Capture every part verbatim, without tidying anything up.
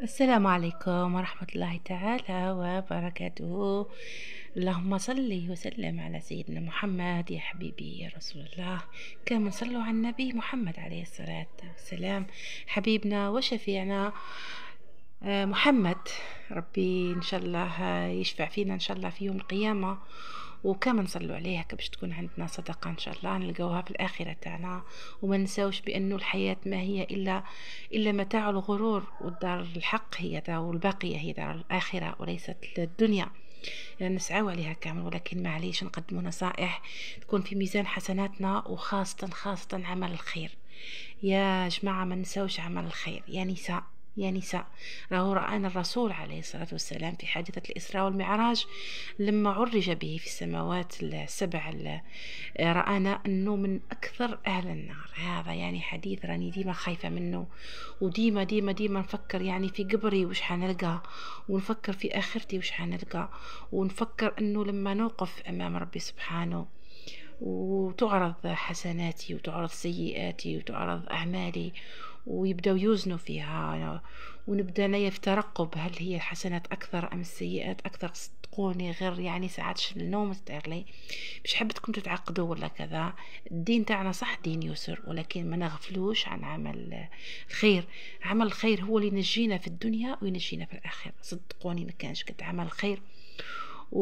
السلام عليكم ورحمة الله تعالى وبركاته. اللهم صل وسلم على سيدنا محمد يا حبيبي يا رسول الله. كما صلوا على النبي محمد عليه الصلاة والسلام، حبيبنا وشفيعنا آه، محمد. ربي إن شاء الله آه، يشفع فينا إن شاء الله في يوم القيامة، وكما نصلوا عليها باش تكون عندنا صدقة إن شاء الله نلقوها في الآخرة تاعنا. وما نساوش بأنه الحياة ما هي إلا إلا متاع الغرور، والدار الحق هي دار، والباقية هي دار الآخرة وليست الدنيا. يعني نسعاو عليها كامل، ولكن معليش نقدموا نصائح تكون في ميزان حسناتنا، وخاصة خاصة عمل الخير. يا جماعة ما نساوش عمل الخير يا نساء، يا نساء. راهو رآنا الرسول عليه الصلاة والسلام في حادثة الإسراء والمعراج لما عرج به في السماوات السبع، رآنا أنه من أكثر أهل النار. هذا يعني حديث راني ديما خايفة منه، وديما ديما ديما نفكر يعني في قبري وش حنلقى، ونفكر في آخرتي وش حنلقى، ونفكر أنه لما نوقف أمام ربي سبحانه وتعرض حسناتي وتعرض سيئاتي وتعرض أعمالي ويبدأوا يوزنوا فيها، ونبدأ نية في ترقب هل هي الحسنات أكثر أم السيئات أكثر. صدقوني غير يعني ساعات النوم تستغلي مش حبتكم تتعقدوا ولا كذا. الدين تاعنا صح دين يسر، ولكن ما نغفلوش عن عمل الخير. عمل الخير هو اللي ينجينا في الدنيا وينجينا في الآخرة. صدقوني ما كانش قد عمل الخير و...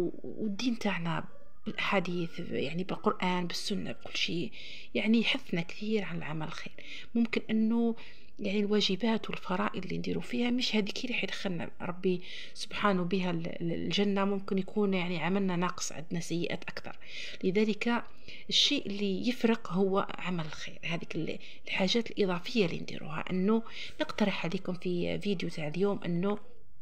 والدين تاعنا بالأحاديث يعني بالقرآن بالسنة بكل شيء يعني يحثنا كثير عن العمل الخير. ممكن أنه يعني الواجبات والفرائض اللي نديروا فيها مش هذيك اللي حيدخلنا ربي سبحانه بها الجنة، ممكن يكون يعني عملنا ناقص، عندنا سيئات أكثر. لذلك الشيء اللي يفرق هو عمل الخير. هذيك الحاجات الإضافية اللي نديروها. أنه نقترح عليكم في فيديو تاع اليوم أنه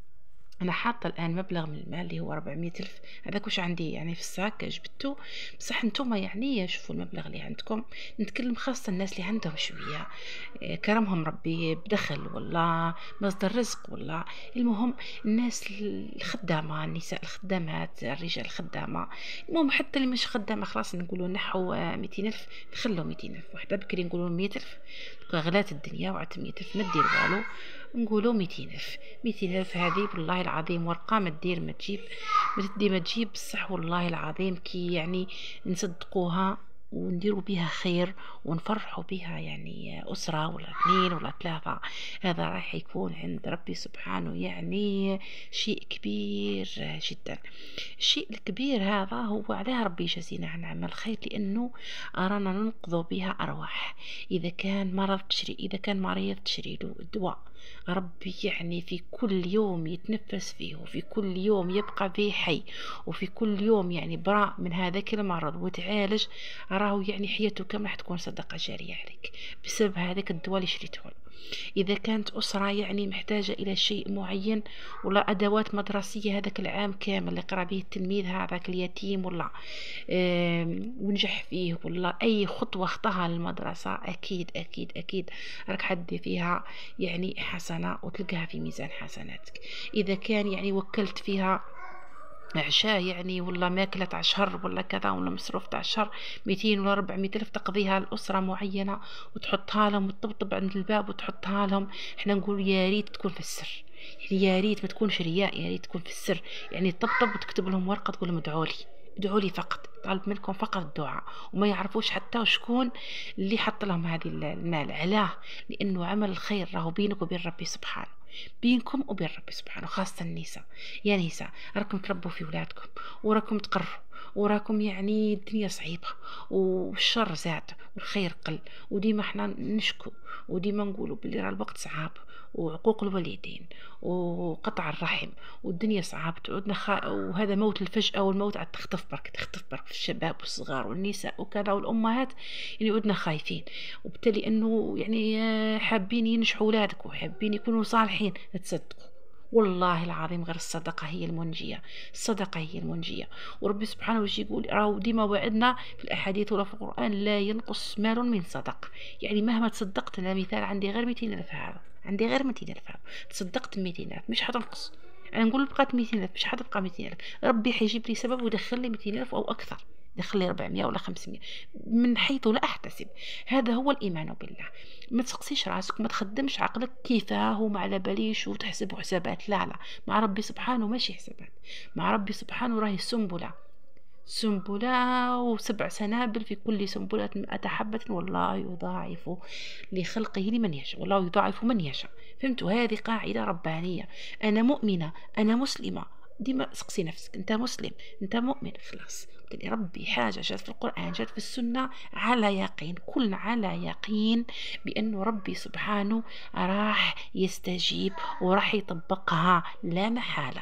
انا حاطه الان مبلغ من المال اللي هو أربعمية الف. هذاك واش عندي يعني في الساك جبته، بصح نتوما يعني شوفوا المبلغ اللي عندكم. نتكلم خاصه الناس اللي عندهم شويه آه، كرمهم ربي بدخل ولا مصدر رزق ولا، المهم الناس الخدامه، النساء الخدامات، الرجال الخدامه، المهم حتى اللي مش خدامه خلاص نقولوا نحو مئتين الف، نخلوا مئتين الف. وحده بكري نقولوا مئة الف، غلات الدنيا وعد مئة الف ما دير والو، نقولوا مئتين الف. مئتين الف هذه والله العظيم ورقة ما تدير ما تجيب، ما تدي ما تجيب بصح والله العظيم كي يعني نصدقوها ونديروا بها خير ونفرحوا بها يعني أسرة ولا اثنين ولا ثلاثة، هذا راح يكون عند ربي سبحانه يعني شيء كبير جدا. الشيء الكبير هذا هو علاه ربي يجازينا عن عمل خير، لأنه أرانا ننقذ بها أرواح. إذا كان مرض تشري، إذا كان مريض تشري له الدواء، ربي يعني في كل يوم يتنفس فيه، وفي كل يوم يبقى به حي، وفي كل يوم يعني براء من هذاك المرض وتعالج، راهو يعني حياته كم راح تكون صدقة جارية عليك بسبب هذاك الدواء اللي شريته له. إذا كانت أسرة يعني محتاجة إلى شيء معين ولا أدوات مدرسية هذاك العام كامل اللي يقرأ به التلميذ هذاك اليتيم ولا ونجح فيه، ولا أي خطوة خطاها للمدرسة، أكيد أكيد أكيد راك حدي فيها يعني حسنة وتلقاها في ميزان حسناتك. إذا كان يعني وكلت فيها عشاء يعني ولا ماكلة تاع شهر ولا كذا ولا مصروف تاع شهر، مئتين ولا أربعمية ألف تقضيها لأسرة معينة وتحطها لهم وتطبطب عند الباب وتحطها لهم. احنا نقول يا ريت تكون في السر، يعني يا ريت ما تكونش رياء، يا ريت تكون في السر. يعني تطبطب وتكتب لهم ورقة تقول لهم ادعوا لي، ادعوا لي فقط، طالب منكم فقط الدعاء، وما يعرفوش حتى شكون اللي حط لهم هذه المال. علاه؟ لأنه عمل الخير راهو بينك وبين ربي سبحانه، بينكم وبين ربي سبحانه، خاصة النساء. يا نساء راكم تربوا في ولادكم وراكم تقروا، وراكم يعني الدنيا صعيبة والشر زاد والخير قل، وديما احنا نشكو وديما نقولوا باللي راه الوقت صعاب، وعقوق الوالدين وقطع الرحم والدنيا صعاب تعودنا خا... وهذا موت الفجأة، والموت عاد تختف برك تختف برك في الشباب والصغار والنساء وكذا والأمهات، يعني عودنا خايفين. وبالتالي انه يعني حابين ينجحوا ولادك وحابين يكونوا صالحين، تصدقوا والله العظيم غير الصدقة هي المنجية، الصدقة هي المنجية. وربي سبحانه وش يقول؟ راهو ديما وعدنا في الأحاديث ولا في القرآن لا ينقص مال من صدق. يعني مهما تصدقت، أنا مثال عندي غير مئتين ألف هذا، عندي غير مئتين ألف هذا، تصدقت مئتين ألف مش حتنقص. أنا نقول بقات مئتين ألف مش حتبقى مئتين ألف، ربي حيجيب لي سبب ويدخل لي مئتين ألف أو أكثر. دخلي أربعمية ولا خمسمية من حيث لا أحتسب. هذا هو الإيمان بالله. ما تسقسيش راسك، ما تخدمش عقلك كيفاه وما على باليش وتحسب حسابات. لا لا، مع ربي سبحانه ماشي حسابات، مع ربي سبحانه راهي سنبلة سنبلة وسبع سنابل في كل سنبلة مئة حبة والله يضاعف لخلقه لمن يشاء، والله يضاعف من يشاء. فهمتوا؟ هذه قاعدة ربانية. أنا مؤمنة، أنا مسلمة. ديما سقسي نفسك، أنت مسلم، أنت مؤمن، خلاص. قال ربي حاجة جات في القرآن، جات في السنة، على يقين، كلنا على يقين بأنه ربي سبحانه راح يستجيب وراح يطبقها لا محالة.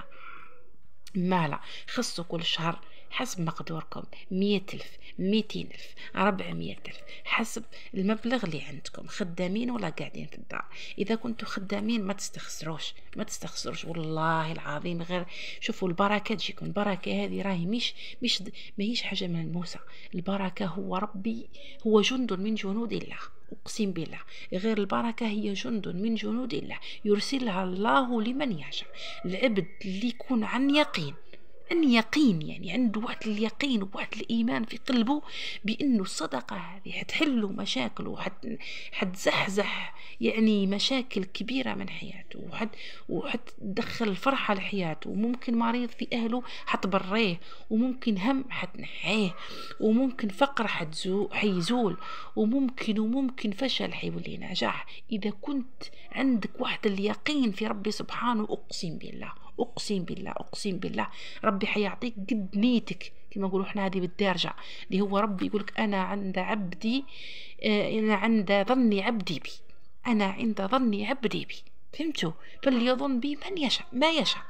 ما لا خصوا كل شهر حسب مقدوركم مية ألف، ميتين ألف، ربعمية ألف، حسب المبلغ اللي عندكم. خدامين ولا قاعدين في الدار؟ إذا كنتوا خدامين ما تستخسروش، ما تستخسروش والله العظيم. غير شوفوا البركة تجيكم. البركة هذه راهي مش مش ما هيش حاجة ملموسة. البركة هو ربي، هو جند من جنود الله، أقسم بالله. غير البركة هي جند من جنود الله يرسلها الله لمن يشاء. العبد اللي يكون عن يقين، عن يقين يعني عنده واحد اليقين وواحد الإيمان في قلبه بأنه الصدقة هذه حتحله مشاكله وحت حتزحزح يعني مشاكل كبيرة من حياته، وحت وحتدخل الفرحة لحياته. وممكن مريض في أهله حتبريه، وممكن هم حتنحيه، وممكن فقر حتزو حيزول، وممكن وممكن فشل حيولي نجاح. إذا كنت عندك واحد اليقين في ربي سبحانه، أقسم بالله أقسم بالله أقسم بالله ربي حيعطيك قد نيتك. كما نقولوا احنا هذه بالدارجة اللي هو ربي يقولك أنا عند عبدي آه أنا عند ظني عبدي بي، أنا عند ظني عبدي بي. فهمتوا؟ فليظن بي من يشاء ما يشاء.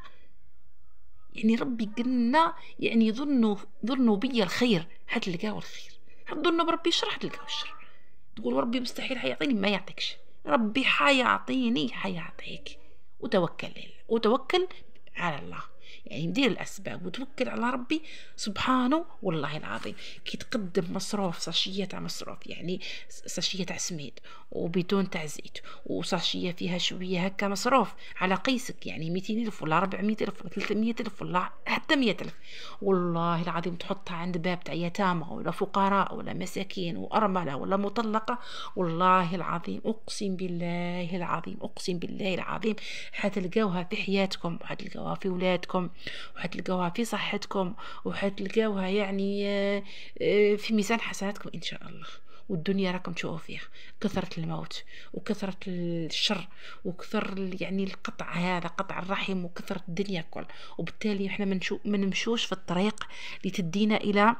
يعني ربي قلنا يعني ظنوا ظنوا بي الخير حتلقاو الخير، حتظنوا بربي الشر حتلقاو الشر. تقول ربي مستحيل حيعطيني، ما يعطيكش. ربي حيعطيني حيعطيك. وتوكل لله، وتوكل على الله. يعني ندير الأسباب وتوكل على ربي سبحانه. والله العظيم كي تقدم مصروف ساشية تاع مصروف، يعني ساشية تاع سميد وبدون تاع زيت، وساشية فيها شوية هكا مصروف على قيسك، يعني ميتين ألف ولا ربعمية ألف ولا ثلاثمية ألف ولا حتى مية ألف، والله العظيم تحطها عند باب تاع يتامى ولا فقراء ولا مساكين وأرملة ولا مطلقة، والله العظيم أقسم بالله العظيم أقسم بالله العظيم حتلقاوها في حياتكم، وحتلقاوها في ولادكم، وحتلقاوها في صحتكم، وحتلقاوها يعني في ميزان حسناتكم إن شاء الله. والدنيا راكم تشوفوا فيها كثرة الموت وكثرة الشر وكثر يعني القطع، هذا قطع الرحم، وكثرة الدنيا كل. وبالتالي احنا ما نمشوش في الطريق لتدينا إلى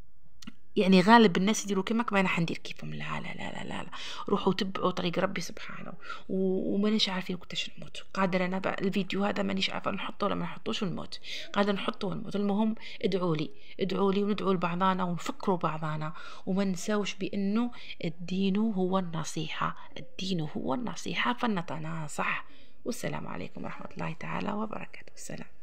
يعني غالب الناس يديروا كما ما انا حندير كيفهم. لا لا لا لا لا, لا. روحوا تبعوا طريق ربي سبحانه. ومانيش عارفين كنتاش نموت. قادر انا بقى الفيديو هذا مانيش عارفه نحطه ولا ما نحطوش ونموت، قادر نحطه ونموت. المهم ادعوا لي ادعوا لي وندعوا لبعضنا ونفكروا بعضنا، وما نساوش بانه الدين هو النصيحه، الدين هو النصيحه، فلنتناصح. والسلام عليكم ورحمه الله تعالى وبركاته. السلام.